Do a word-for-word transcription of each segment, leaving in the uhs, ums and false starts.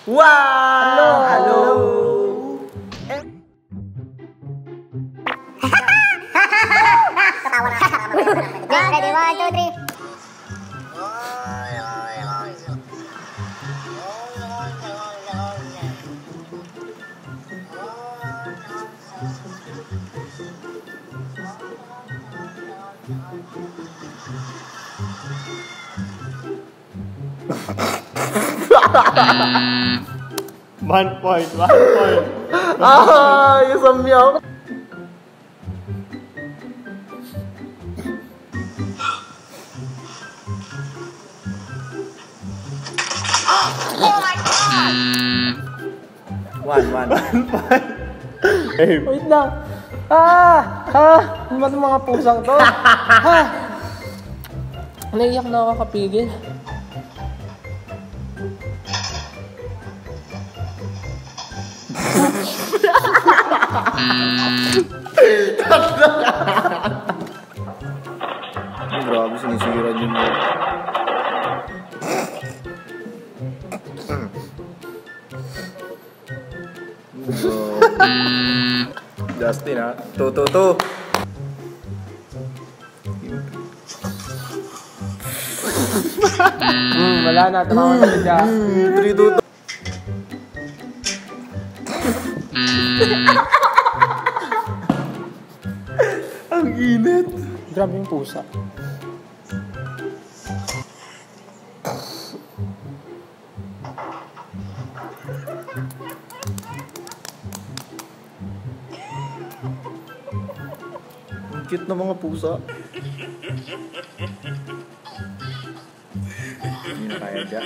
Wow! Hello! Ready, one, two, three. One point, one point. Ah, yung samyaw. Oh my God! One, one. One point. Hey. Wait lang. Ah! Ah! Ano ba itong mga pusang to? Ah! Naiiyak na ako kapigil. Grabe, sinisira din mo. Justin, ha? Two, two, two. Hmm, wala na. Tumawa na siya. Three, two, two. Ang init. Grabe yung pusa. Ang cute na mga pusa. Hindi na kaya dyan.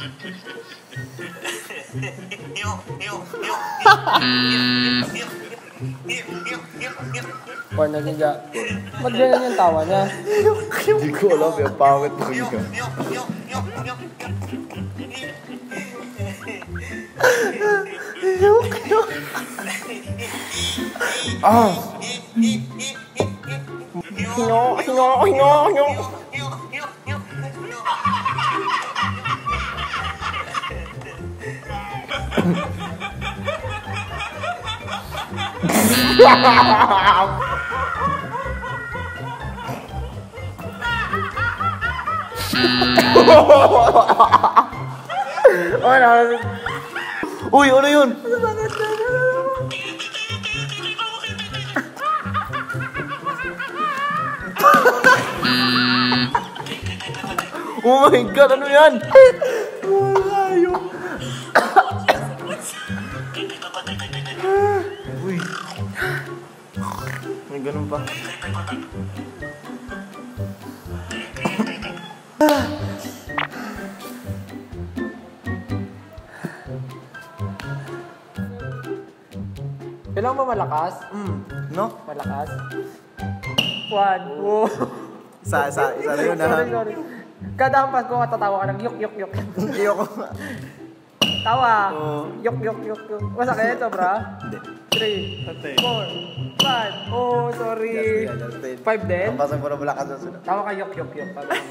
Or nagiga. Ba't ganyan yung tawa niya? Hindi ko alam yung pangit mo yun. Ah! Hinyo, hinyo, hinyo, hinyo. Ano? Uy, ano yun? Oh my God, ano yan? Malayo. Uy. May ganun pa. Kailangan ba malakas? Mm, no? Malakas? One. Oh. Isa, isa, isa na yun, ha? Sorry, sorry. Kada hampas ko katatawa ka ng yuk, yuk, yuk. Ayoko. Tawa. Oo. Yuk, yuk, yuk, yuk. Masakit ito, bra? Hindi. Three, four, five. Oh, sorry. Justin, Justin. Five din? Ang pasang ko na malakas na sunod. Tawa ka yuk, yuk, yuk.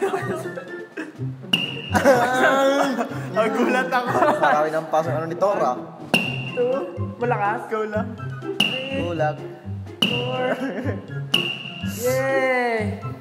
Ang gulat ako. Marami ng pasang ano ni Tora. Two. Malakas. Ikaw lang. Three, Gulat. four. Yay!